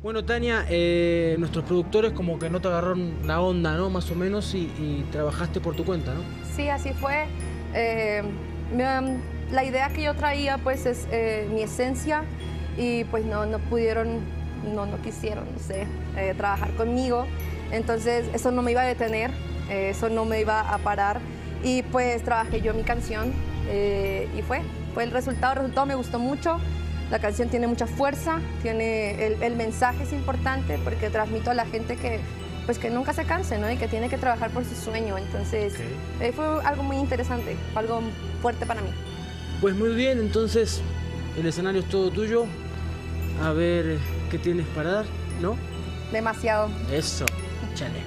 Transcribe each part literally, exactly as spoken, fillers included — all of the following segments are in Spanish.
Bueno, Tania, eh, nuestros productores como que no te agarraron la onda, ¿no? Más o menos, y, y trabajaste por tu cuenta, ¿no? Sí, así fue. Eh, me, la idea que yo traía, pues, es eh, mi esencia y pues no, no pudieron, no, no quisieron, no sé, eh, trabajar conmigo. Entonces, eso no me iba a detener, eh, eso no me iba a parar y pues trabajé yo mi canción eh, y fue, fue el resultado. El resultado me gustó mucho. La canción tiene mucha fuerza, tiene el, el mensaje es importante porque transmito a la gente que, pues, que nunca se canse, ¿no? Y que tiene que trabajar por su sueño. Entonces, okay. eh, fue algo muy interesante, algo fuerte para mí. Pues muy bien, entonces el escenario es todo tuyo. A ver qué tienes para dar, ¿no? Demasiado. Eso, chale.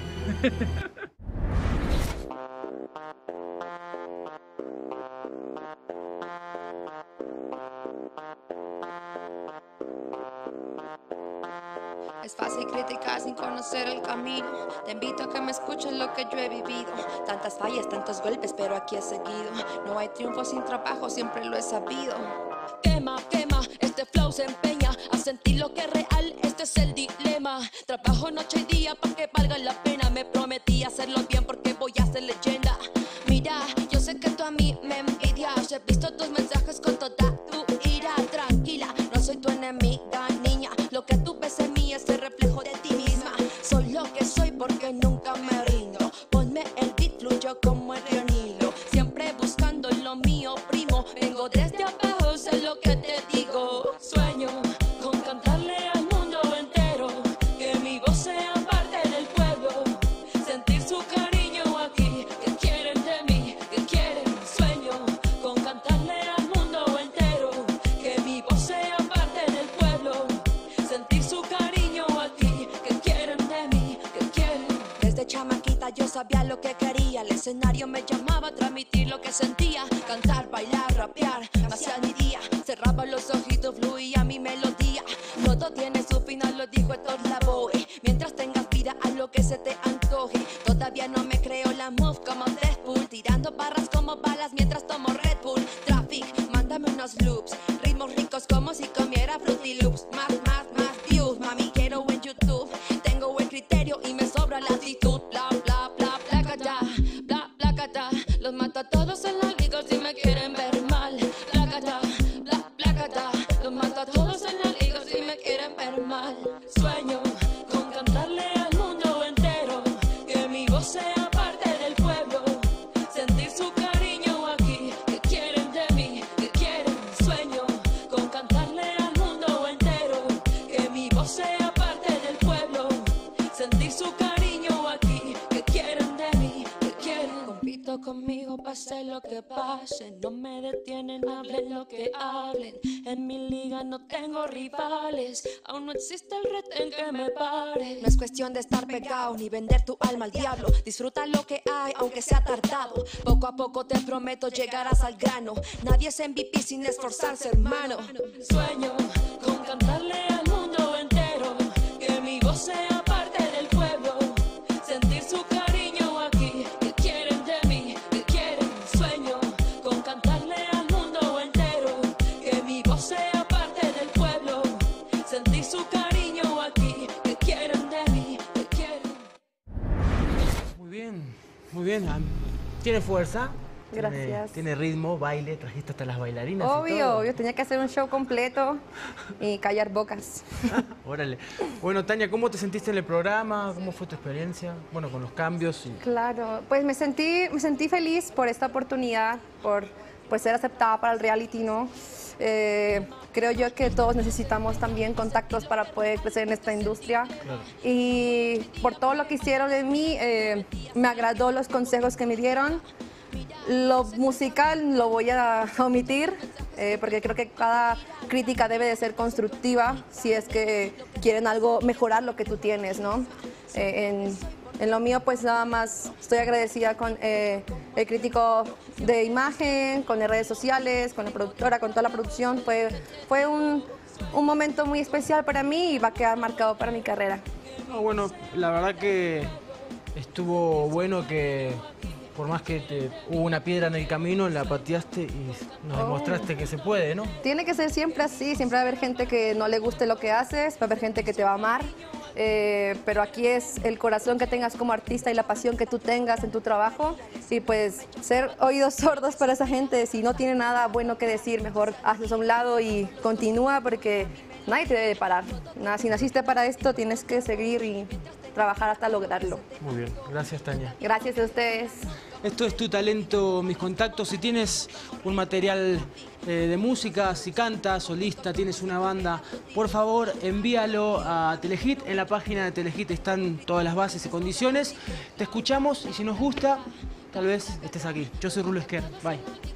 Es fácil criticar sin conocer el camino. Te invito a que me escuches lo que yo he vivido. Tantas fallas, tantos golpes, pero aquí he seguido. No hay triunfo sin trabajo, siempre lo he sabido. Quema, quema, este flow se empeña a sentir lo que es real, este es el dilema. Trabajo noche y día para que valga la pena. Me prometí hacerlo bien porque voy a ser leyenda. Mira, yo sé que tú a mí me envidias. He visto tus mensajes con toda tu ira. Tranquila, no soy tu enemiga, niña. Lo que tú ves en mí es el reflejo de ti misma. Soy lo que soy porque nunca me rindo. Ponme el beat, fluyo como el río Nilo. Siempre buscando lo mío, primo. Vengo desde abajo, sé lo que te digo. Sueño con cantarle al mundo entero, que mi voz sea parte del pueblo. Sentir su cariño aquí, que quieren de mí, que quieren. Sueño con cantarle al mundo entero, que mi voz sea parte del pueblo. Sentir su cariño aquí, que quieren de mí, que quieren. Desde chamaquita yo sabía lo que quería. El escenario me llamaba a transmitir lo que sentía. Cantar, bailar, rapear, me hacía mi día. Cerraba los ojitos, fluía mi melodía. Todo tiene su final, lo dijo Héctor Lavoe. Mientras tengas vida, haz lo que se te antoje. Todavía no me creo la move como Deadpool, tirando barras como balas mientras tomo Red Bull. Traffic, mándame unos loops, ritmos ricos como si comiera Fruity Loops. Más, más, más views, mami, quiero en YouTube. Tengo el criterio y me sobra la actitud. Bla, bla, bla, placata, bla, placata. Los mato a todos en la liga si me quieren ver mal. Placata, bla, placata. Los mato a todos en la liga si me quieren ver mal. Sueño con cantarle al mundo entero, que mi voz sea parte del pueblo. Sentir su cariño aquí, que quieren de mí, que quieren. Sueño con cantarle al mundo entero, que mi voz sea parte del pueblo. Sentir su cariño aquí, que quieren de mí, que quieren. Compito conmigo, pase lo que pase, no me detienen, hablen lo que hablen. En mi liga no tengo rivales, aún no existe el retén que me pare. No es cuestión de estar pegado ni vender tu alma al diablo. Disfruta lo que hay, aunque sea tardado. Poco a poco te prometo llegarás al grano. Nadie es M V P sin esforzarse, hermano. Sueño con cantarle al mundo entero, que mi voz sea parte del pueblo. Sentir su cariño aquí, que quieren de mí, que quieren. Sueño con cantarle al mundo entero, que mi voz sea parte del pueblo. Sentir su cariño aquí, que quieren de mí, que quieren. Muy bien, muy bien. Tiene fuerza. Gracias. Tiene, tiene ritmo, baile, trajiste hasta las bailarinas. Obvio, y todo. obvio, tenía que hacer un show completo y callar bocas. Órale. Bueno, Tania, ¿cómo te sentiste en el programa? ¿Cómo fue tu experiencia? Bueno, con los cambios. Y... Claro, pues me sentí, me sentí feliz por esta oportunidad, por, por ser aceptada para el reality, ¿no? Eh, creo yo que todos necesitamos también contactos para poder crecer en esta industria. Claro. Y por todo lo que hicieron de mí, eh, me agradó los consejos que me dieron. Lo musical lo voy a omitir, eh, porque creo que cada crítica debe de ser constructiva si es que quieren algo, mejorar lo que tú tienes, ¿no? Eh, en, en lo mío, pues nada más estoy agradecida con eh, el crítico de imagen, con las redes sociales, con la productora, con toda la producción. Fue, fue un, un momento muy especial para mí y va a quedar marcado para mi carrera. No, bueno, la verdad que estuvo bueno que... por más que te, hubo una piedra en el camino, la pateaste y nos Oh. demostraste que se puede, ¿no? Tiene que ser siempre así, siempre va a haber gente que no le guste lo que haces, va a haber gente que te va a amar, eh, pero aquí es el corazón que tengas como artista y la pasión que tú tengas en tu trabajo y pues ser oídos sordos para esa gente, si no tiene nada bueno que decir, mejor hazlos a un lado y continúa porque nadie te debe parar. Nada, si naciste para esto, tienes que seguir y trabajar hasta lograrlo. Muy bien, gracias Tania. Gracias a ustedes. Esto es Tu Talento, Mis Contactos. Si tienes un material eh, de música, si cantas, solista, tienes una banda, por favor envíalo a Telehit. En la página de Telehit están todas las bases y condiciones. Te escuchamos y si nos gusta, tal vez estés aquí. Yo soy Rulo Esquer. Bye.